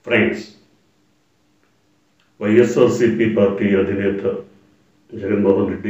Friends, YSRCP party అధినేత జగన్మోహన్ రెడ్డి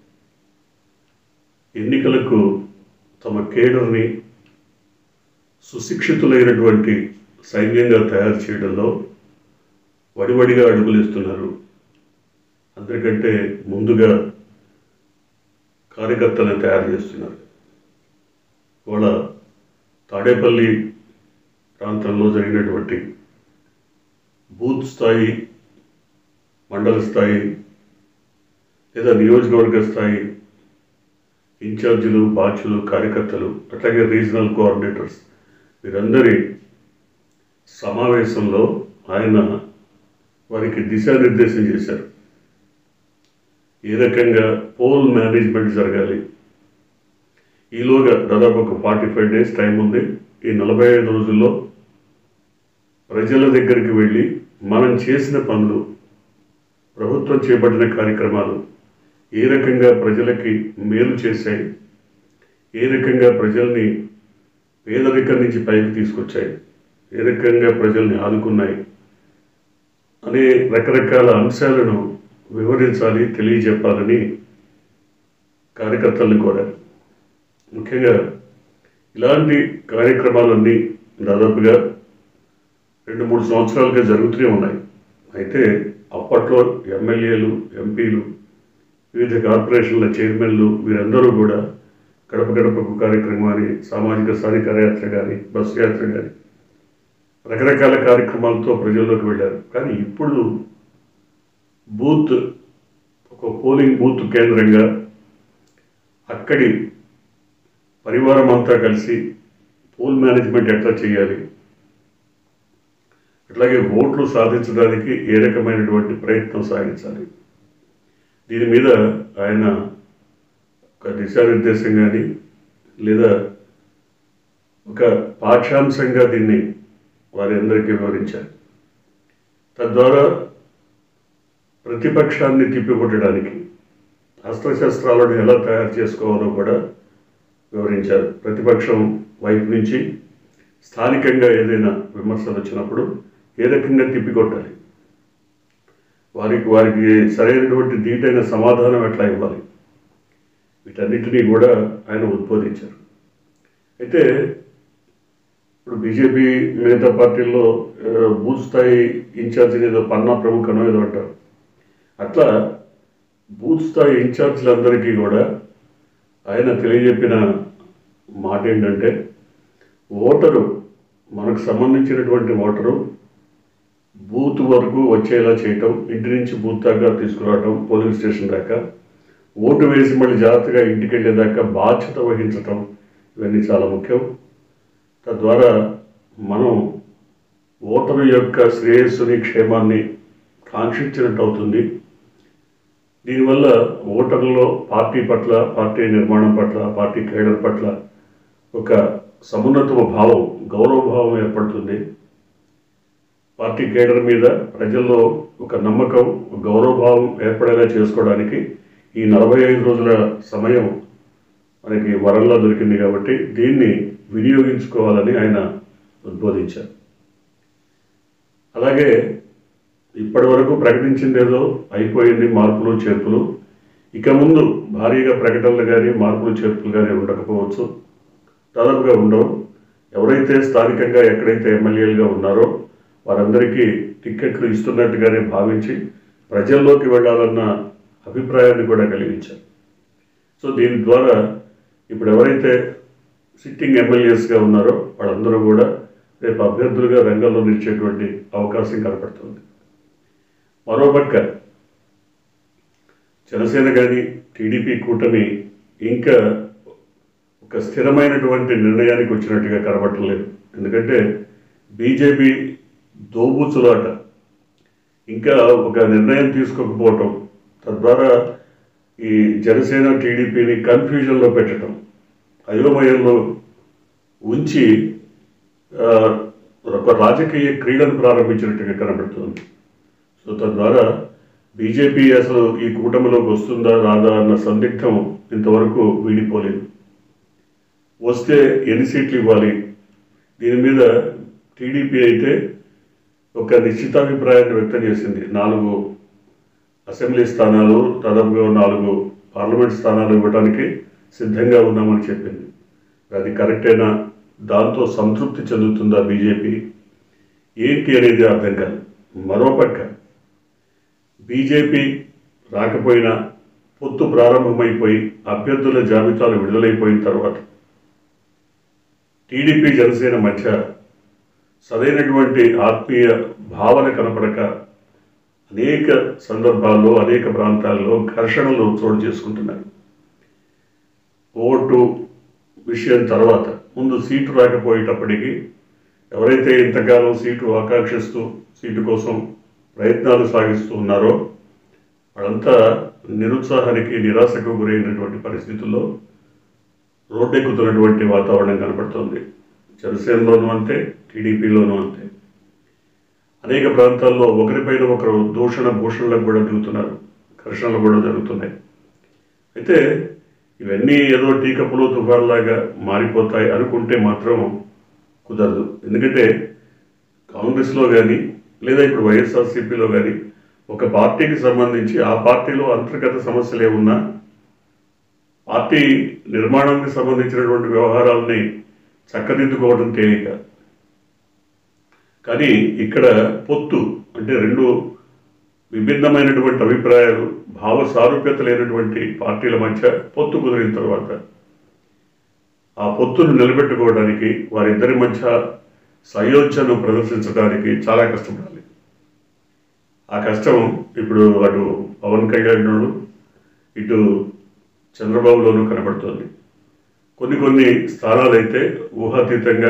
ఎన్నికలకు తమ కేడర్ని సుశిక్షితులైనటువంటి సైన్యంగా తయారు చేయడంలో వడివడిగా అడుగులేస్తున్నారు. అందరికంటే ముందుగా కార్యకర్తలను తయారు చేస్తున్నారు. వాళ్ళ తాడేపల్లి ప్రాంతంలో జరిగినటువంటి బూత్ స్థాయి, మండల స్థాయి లేదా నియోజకవర్గ స్థాయి ఇన్ఛార్జీలు, బాధ్యులు, కార్యకర్తలు, అట్లాగే రీజనల్ కోఆర్డినేటర్స్ వీరందరి సమావేశంలో ఆయన వారికి దిశానిర్దేశం చేశారు. ఏ రకంగా పోల్ మేనేజ్మెంట్ జరగాలి. ఈలోగా దాదాపు ఒక 45 days టైం ఉంది. ఈ 45 రోజుల్లో ప్రజల దగ్గరికి వెళ్ళి మనం చేసిన పనులు, ప్రభుత్వం చేపట్టిన కార్యక్రమాలు ఏ రకంగా ప్రజలకి మేలు చేశాయి, ఏ రకంగా ప్రజల్ని పేదరికం నుంచి పైకి తీసుకొచ్చాయి, ఏ రకంగా ప్రజల్ని ఆదుకున్నాయి అనే రకరకాల అంశాలను వివరించాలి, తెలియజెప్పాలని కార్యకర్తలను కోరారు. ముఖ్యంగా ఇలాంటి కార్యక్రమాలన్నీ దాదాపుగా 2-3 సంవత్సరాలుగా జరుగుతూనే ఉన్నాయి. అయితే అప్పట్లో ఎమ్మెల్యేలు, ఎంపీలు, వివిధ కార్పొరేషన్ల చైర్మన్లు వీరందరూ కూడా గడప గడపకు కార్యక్రమం అని, సామాజిక సాధికార యాత్ర కానీ, బస్సు యాత్ర కానీ రకరకాల కార్యక్రమాలతో ప్రజల్లోకి వెళ్ళారు. కానీ ఇప్పుడు ఒక పోలింగ్ బూత్ కేంద్రంగా అక్కడి పరివారం అంతా కలిసి పోల్ మేనేజ్మెంట్ ఎట్లా చేయాలి, అట్లాగే ఓట్లు సాధించడానికి ఏ రకమైనటువంటి ప్రయత్నం సాగించాలి, దీని మీద ఆయన ఒక దిశానిర్దేశం కానీ లేదా ఒక పాఠ్యాంశంగా దీన్ని వారి అందరికీ వివరించారు. తద్వారా ప్రతిపక్షాన్ని తిప్పికొట్టడానికి అస్త్రశస్త్రాలను ఎలా తయారు చేసుకోవాలో కూడా వివరించారు. ప్రతిపక్షం వైపు నుంచి స్థానికంగా ఏదైనా విమర్శలు వచ్చినప్పుడు ఏ రకంగా తిప్పికొట్టాలి, వారికి సరైనటువంటి ధీటైన సమాధానం ఎట్లా ఇవ్వాలి, వీటన్నిటినీ కూడా ఆయన ఉద్బోధించారు. అయితే ఇప్పుడు బీజేపీ మిగతా పార్టీల్లో బూత్ స్థాయి ఇన్ఛార్జిని ఏదో పన్నా ప్రముఖనో ఏదో అంటారు. అట్లా బూత్ స్థాయి ఇన్ఛార్జీలందరికీ కూడా ఆయన తెలియజెప్పిన మాట ఏంటంటే, మనకు సంబంధించినటువంటి ఓటరు బూత్ వరకు వచ్చేలా చేయటం, ఇంటి నుంచి బూత్ దాకా తీసుకురావటం, పోలింగ్ స్టేషన్ దాకా ఓటు వేసి మళ్ళీ జాగ్రత్తగా ఇంటికి వెళ్ళేదాకా బాధ్యత వహించటం, ఇవన్నీ చాలా ముఖ్యం. తద్వారా మనం ఓటరు యొక్క శ్రేయస్సుని, క్షేమాన్ని కాంక్షించినట్టు అవుతుంది. దీనివల్ల ఓటర్లలో పార్టీ పట్ల, పార్టీ నిర్మాణం పట్ల, పార్టీ కేడర్ పట్ల ఒక సమున్నత భావం, గౌరవభావం ఏర్పడుతుంది. పార్టీ కేడర్ మీద ప్రజల్లో ఒక నమ్మకం, గౌరవభావం ఏర్పడేలా చేసుకోవడానికి ఈ 45 రోజుల సమయం మనకి వరంలా దొరికింది. కాబట్టి దీన్ని వినియోగించుకోవాలని ఆయన ఉద్బోధించారు. అలాగే ఇప్పటి వరకు ప్రకటించింది ఏదో అయిపోయింది, మార్పులు చేర్పులు. ఇక ముందు భారీగా ప్రకటనలు కానీ, మార్పులు చేర్పులు కానీ ఉండకపోవచ్చు, దాదాపుగా ఉండవు. ఎవరైతే స్థానికంగా ఎక్కడైతే ఎమ్మెల్యేలుగా ఉన్నారో వారందరికీ టిక్కెట్లు ఇస్తున్నట్టుగానే భావించి ప్రజల్లోకి వెళ్ళాలన్న అభిప్రాయాన్ని కూడా కలిగించారు. సో దీని ద్వారా ఇప్పుడు ఎవరైతే సిట్టింగ్ ఎమ్మెల్యేస్గా ఉన్నారో వాళ్ళందరూ కూడా రేపు అభ్యర్థులుగా రంగంలో నిలిచేటువంటి అవకాశం కనపడుతుంది. మరోపక్క జనసేన కానీ, టీడీపీ కూటమి ఇంకా ఒక స్థిరమైనటువంటి నిర్ణయానికి వచ్చినట్టుగా కనబడలేదు. ఎందుకంటే బీజేపీ దోబూచులాట, ఇంకా ఒక నిర్ణయం తీసుకోకపోవటం, తద్వారా ఈ జనసేన టీడీపీని కన్ఫ్యూజన్లో పెట్టడం, అయోమయంలో ఉంచి ఒక రాజకీయ క్రీడను ప్రారంభించినట్టుగా కనబడుతుంది. సో తద్వారా బీజేపీ అసలు ఈ కూటమిలోకి వస్తుందా రాదా అన్న సందిగ్ధం ఇంతవరకు వీడిపోలేదు. వస్తే ఎన్ని సీట్లు ఇవ్వాలి, దీని మీద టీడీపీ అయితే ఒక నిశ్చితాభిప్రాయాన్ని వ్యక్తం చేసింది. 4 అసెంబ్లీ స్థానాలు, దాదాపుగా 4 పార్లమెంట్ స్థానాలు ఇవ్వడానికి సిద్ధంగా ఉన్నామని చెప్పింది. అది కరెక్టేనా? దాంతో సంతృప్తి చెందుతుందా బీజేపీ? ఏంటి అనేది అర్థం కాదు. మరోపక్క బీజేపీ రాకపోయినా పొత్తు ప్రారంభమైపోయి అభ్యర్థుల జాబితాలు విడుదలైపోయిన తర్వాత టీడీపీ జనసేన మధ్య సరైనటువంటి ఆత్మీయ భావన కనపడక అనేక సందర్భాల్లో అనేక ప్రాంతాల్లో ఘర్షణలు చోటు చేసుకుంటున్నారు. ఓటు విషయం తర్వాత ముందు సీటు రాకపోయేటప్పటికీ ఎవరైతే ఇంతకాలం సీటు ఆకాంక్షిస్తూ సీటు కోసం ప్రయత్నాలు సాగిస్తూ ఉన్నారో వాళ్ళంతా నిరుత్సాహానికి నిరాశకు గురైనటువంటి పరిస్థితుల్లో రోడ్డెక్కుతున్నటువంటి వాతావరణం కనపడుతోంది. జనసేనలోనూ అంతే, టీడీపీలోనూ అంతే. అనేక ప్రాంతాల్లో ఒకరిపైన ఒకరు దూషణ భూషణలకు కూడా దిగుతున్నారు, ఘర్షణలు కూడా జరుగుతున్నాయి. అయితే ఇవన్నీ ఏదో టీకప్పులు తుఫాన్లాగా మారిపోతాయి అనుకుంటే మాత్రం కుదరదు. ఎందుకంటే కాంగ్రెస్లో కానీ లేదా ఇప్పుడు వైఎస్ఆర్సీపీలో కానీ ఒక పార్టీకి సంబంధించి ఆ పార్టీలో అంతర్గత సమస్యలు ఏమున్నా పార్టీ నిర్మాణానికి సంబంధించినటువంటి వ్యవహారాలని చక్కదిద్దుకోవడం తేలిక. కానీ ఇక్కడ పొత్తు అంటే 2 విభిన్నమైనటువంటి అభిప్రాయాలు, భావ సారూప్యత లేనటువంటి పార్టీల మధ్య పొత్తు కుదిరిన తర్వాత ఆ పొత్తును నిలబెట్టుకోవడానికి వారిద్దరి మధ్య సయోధ్యను ప్రదర్శించడానికి చాలా కష్టపడాలి. ఆ కష్టం ఇప్పుడు అటు పవన్ కళ్యాణ్ ఇటు చంద్రబాబులోనూ కనబడుతోంది. కొన్ని స్థానాలైతే ఊహాతీతంగా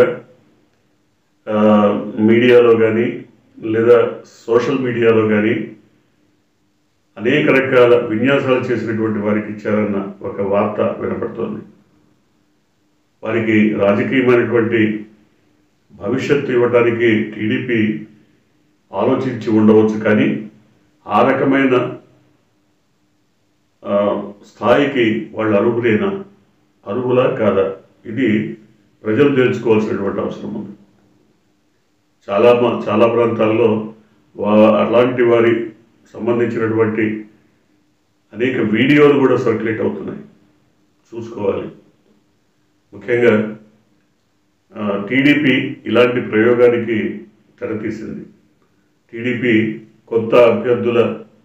మీడియాలో కానీ లేదా సోషల్ మీడియాలో కానీ అనేక రకాల విన్యాసాలు చేసినటువంటి వారికి ఇచ్చారన్న ఒక వార్త వినపడుతోంది. వారికి రాజకీయమైనటువంటి భవిష్యత్తు ఇవ్వడానికి టీడీపీ ఆలోచించి ఉండవచ్చు, కానీ ఆ రకమైన స్థాయికి వాళ్ళు అర్హులా కాదా, ఇది ప్రజలు తెలుసుకోవాల్సినటువంటి అవసరం ఉంది. చాలా ప్రాంతాల్లో అలాంటి వారి సంబంధించినటువంటి అనేక వీడియోలు కూడా సర్క్యులేట్ అవుతున్నాయి, చూసుకోవాలి. ముఖ్యంగా టీడీపీ ఇలాంటి ప్రయోగానికి తెరతీసింది. టీడీపీ కొత్త అభ్యర్థుల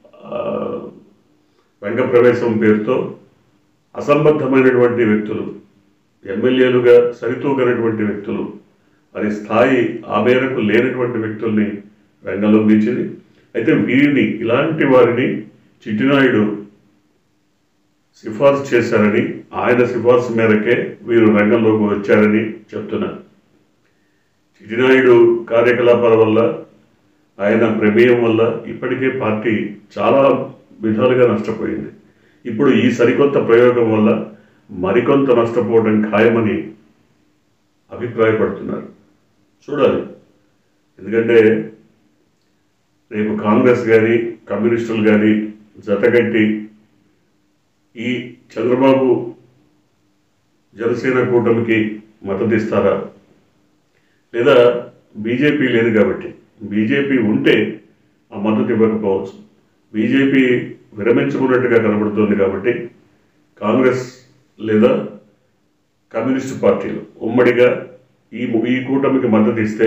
రంగ ప్రవేశం పేరుతో అసంబద్ధమైనటువంటి వ్యక్తులు, ఎమ్మెల్యేలుగా సరితూగనటువంటి వ్యక్తులు, వారి స్థాయి ఆ మేరకు లేనటువంటి వ్యక్తుల్ని రంగంలో దించింది. అయితే ఇలాంటి వారిని చిట్టినాయుడు సిఫార్సు చేశారని, ఆయన సిఫార్సు మేరకే వీరు రంగంలోకి వచ్చారని చెప్తున్నారు. చిట్టినాయుడు కార్యకలాపాల వల్ల, ఆయన ప్రమేయం వల్ల ఇప్పటికే పార్టీ చాలా విధాలుగా నష్టపోయింది. ఇప్పుడు ఈ సరికొత్త ప్రయోగం వల్ల మరికొంత నష్టపోవడం ఖాయమని అభిప్రాయపడుతున్నారు. చూడాలి. ఎందుకంటే రేపు కాంగ్రెస్ కానీ కమ్యూనిస్టులు కానీ జతగట్టి ఈ చంద్రబాబు జనసేన కూటమికి మద్దతు ఇస్తారా, లేదా బీజేపీ లేదు కాబట్టి, బీజేపీ ఉంటే ఆ మద్దతు ఇవ్వకపోవచ్చు. బీజేపీ విరమించుకున్నట్టుగా కనబడుతోంది కాబట్టి కాంగ్రెస్ లేదా కమ్యూనిస్టు పార్టీలు ఉమ్మడిగా ఈ కూటమికి మద్దతు ఇస్తే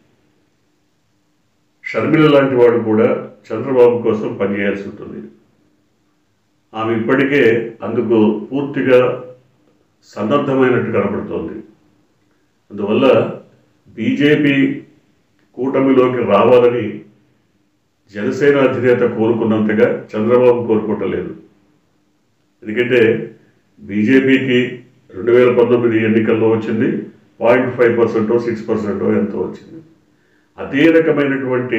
షర్మిల లాంటి వాడు కూడా చంద్రబాబు కోసం పనిచేయాల్సి ఉంటుంది. ఆమె ఇప్పటికే అందుకు పూర్తిగా సన్నద్ధమైనట్టు కనబడుతోంది. అందువల్ల బీజేపీ కూటమిలోకి రావాలని జనసేన అధినేత కోరుకున్నంతగా చంద్రబాబు కోరుకోవటలేదు. ఎందుకంటే బీజేపీకి 2019 ఎన్నికల్లో వచ్చింది 0.5%, 6% ఎంతో వచ్చింది. అదే రకమైనటువంటి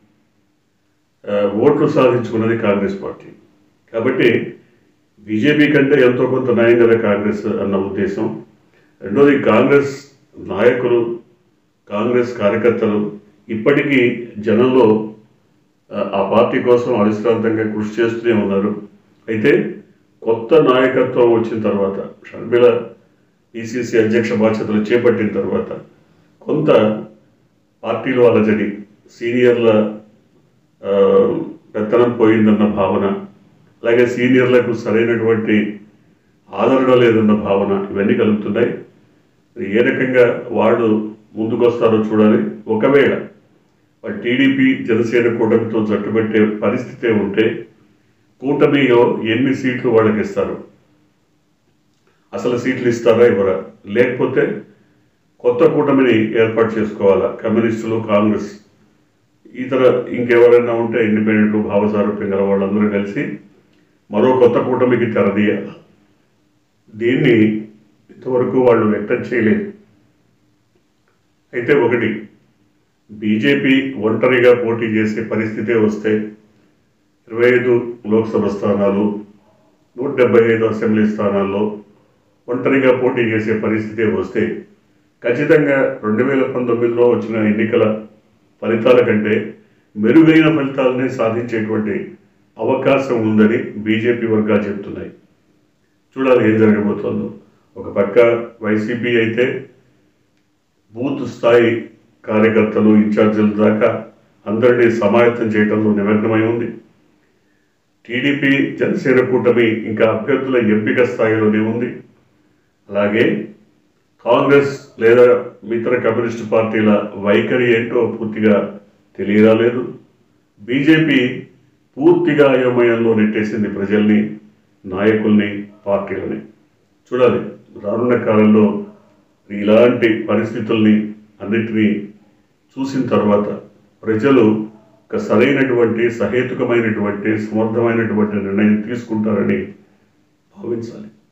ఓట్లు సాధించుకున్నది కాంగ్రెస్ పార్టీ. కాబట్టి బీజేపీ కంటే ఎంతో కొంత నయం కదా కాంగ్రెస్ అన్న ఉద్దేశం. రెండోది, కాంగ్రెస్ నాయకులు, కాంగ్రెస్ కార్యకర్తలు ఇప్పటికీ జనంలో ఆ పార్టీ కోసం అవిశ్రాంతంగా కృషి చేస్తూనే ఉన్నారు. అయితే కొత్త నాయకత్వం వచ్చిన తర్వాత, షర్మిల పిసిసి అధ్యక్ష బాధ్యతలు చేపట్టిన తర్వాత కొంత పార్టీలో అలజడి, సీనియర్ల ఆ, పెత్తనం పోయిందన్న భావన, అలాగే సీనియర్లకు సరైనటువంటి ఆదరణ లేదన్న భావన, ఇవన్నీ కలుగుతున్నాయి. ఏ రకంగా వాళ్ళు ముందుకొస్తారో చూడాలి. ఒకవేళ టీడీపీ జనసేన కూటమితో జట్టుపెట్టే పరిస్థితే ఉంటే కూటమిలో ఎన్ని సీట్లు వాళ్ళకి ఇస్తారు, అసలు సీట్లు ఇస్తారా ఇవ్వరా, లేకపోతే కొత్త కూటమిని ఏర్పాటు చేసుకోవాలా, కమ్యూనిస్టులు కాంగ్రెస్ ఇతర ఇంకెవరైనా ఉంటే ఇండిపెండెంట్ భావసారూప్యం గల వాళ్ళందరూ కలిసి మరో కొత్త కూటమికి తెరదీయాలి. దీన్ని ఇంతవరకు వాళ్ళు వ్యక్తం చేయలేదు. అయితే ఒకటి, బీజేపీ ఒంటరిగా పోటీ చేసే పరిస్థితే వస్తే 25 లోక్సభ స్థానాలు, 175 అసెంబ్లీ స్థానాల్లో ఒంటరిగా పోటీ చేసే పరిస్థితే వస్తే ఖచ్చితంగా 2019లో వచ్చిన ఎన్నికల ఫలితాల కంటే మెరుగైన ఫలితాలనే సాధించేటువంటి అవకాశం ఉందని బీజేపీ వర్గాలు చెప్తున్నాయి. చూడాలి ఏం జరగబోతోందో. ఒక పక్క వైసీపీ అయితే బూత్ స్థాయి కార్యకర్తలు, ఇన్ఛార్జీల దాకా అందరినీ సమాయత్తం చేయడంలో నిమగ్నమై ఉంది. టీడీపీ జనసేన కూటమి ఇంకా అభ్యర్థుల ఎంపిక స్థాయిలోనే ఉంది. అలాగే కాంగ్రెస్ లేదా ఇతర కమ్యూనిస్టు పార్టీల వైఖరి ఏంటో పూర్తిగా తెలియరాలేదు. బీజేపీ పూర్తిగా అయోమయంలో నెట్టేసింది ప్రజల్ని, నాయకుల్ని, పార్టీలని. చూడాలి రానున్న కాలంలో ఇలాంటి పరిస్థితుల్ని అన్నిటినీ చూసిన తర్వాత ప్రజలు ఒక సరైనటువంటి, సహేతుకమైనటువంటి, సమర్థమైనటువంటి నిర్ణయం తీసుకుంటారని భావించాలి.